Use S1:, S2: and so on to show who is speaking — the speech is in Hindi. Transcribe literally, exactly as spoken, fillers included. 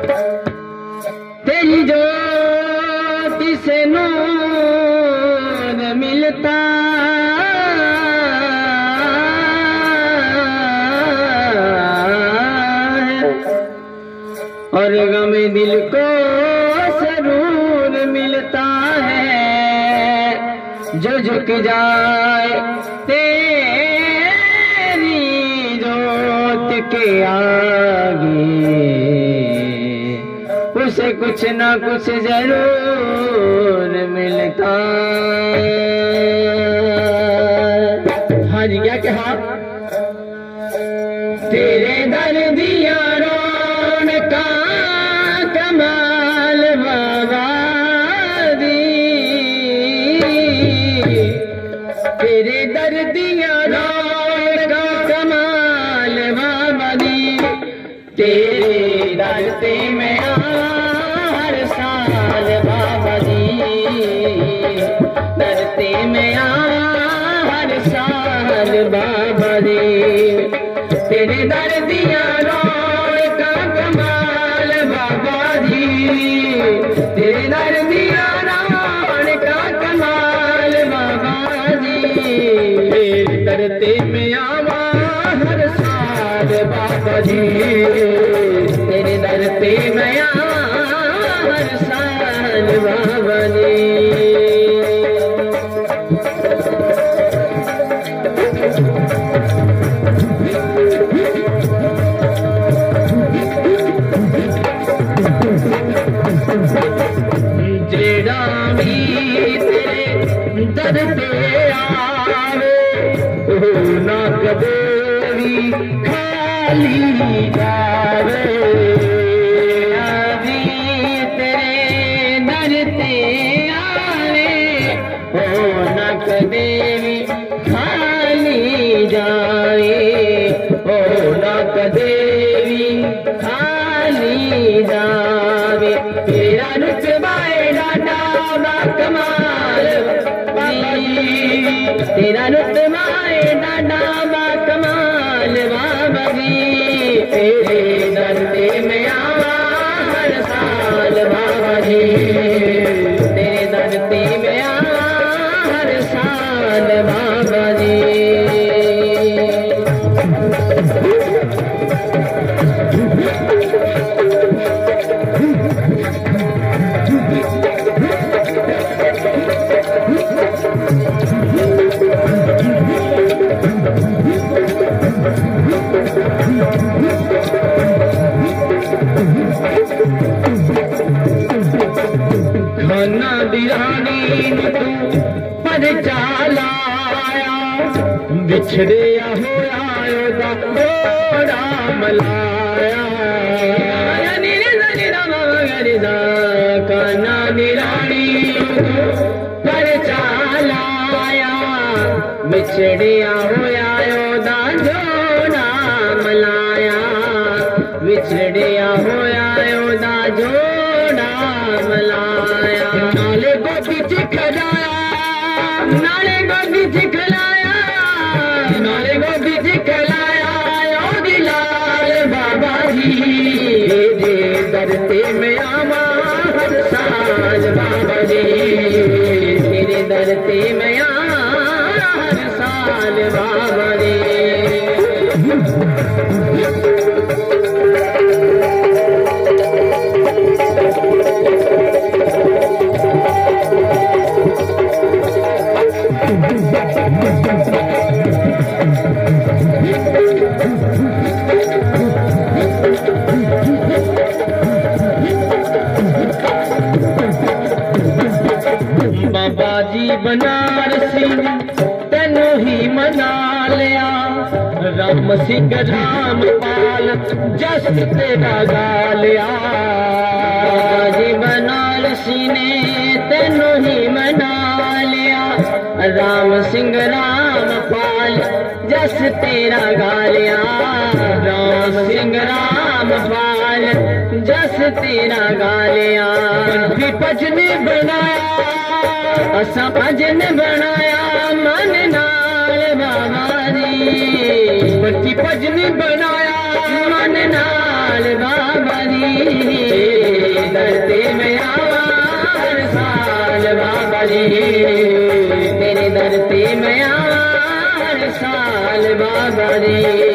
S1: तेरी ज्योति से नूर मिलता है और गम दिल को सरूर मिलता है। जो झुक जाए तेरी जोत के आगे उसे कुछ ना कुछ जरूर मिलता। हाँ जी क्या कहा? तेरे दर दिया रोन का कमाल बाबा दी, तेरे दर दिया रोन का कमाल बाबा दी। तेरे दर ते मैं हर साल बाबा जी, दरते में हर साल बाबा जी। तेरे दर दिया रोन का कमाल बाबा जी, तेरे दर दिया रोन का कमाल बाबा जी। तेरे दरते में आवा हर साल बाबा जी, तेरे दरते में हर साल बाबा जी। जेड़ा भी तेरे दर पे आवे ओ ना कदे भी खाली जावे। देवी खाली जाए ओ नाक देवी खाली जावे। तेरा रुतबाए डाटा बा कमाल बाबा जी, तेरा रुतबाए डाटा बा कमाल बाबा जी। तेरे दरते में आवा हर साल बाबा जी, तेरे दरते में आवा हर साल बाबा जी। खाना दिरानी तू पर चालाया, बिछड़िया होया ओदा घोड़ा मलाया। खाना दिरानी पर चालाया, बिछड़िया होया ओदा घोड़ा मलाया। बिछड़िया होया ओदा जोड़ा मलाया। नाले गोदी चिखलाया, नाले गोदी चिखलाया, नाले गोदी चिखलाया ओदी लाल बाबा जी। तेरे दरते में आवा हर साल बाबा जी, तेरे दरते में आवा हर साल बाबा जी। बाबा जी बनारसी तेनू ही मना लिया। राम सिंह राम पाल जस तेरा गा लिया। बाबा जी बनारसी ने तेनू ही मना लिया। राम सिंह राम पाल जस तेरा गा लिया। राम सिंह राम पाल जस तेरा गा लिया। भी भजन बनाया असा भजन बनाया मन ना नाल बाबा जी बच्ची भजन बनाया मन नाल बाबा जी दरते में आवा हर साल बाबा जी तेरे दरते में आवा हर साल बाबा जी।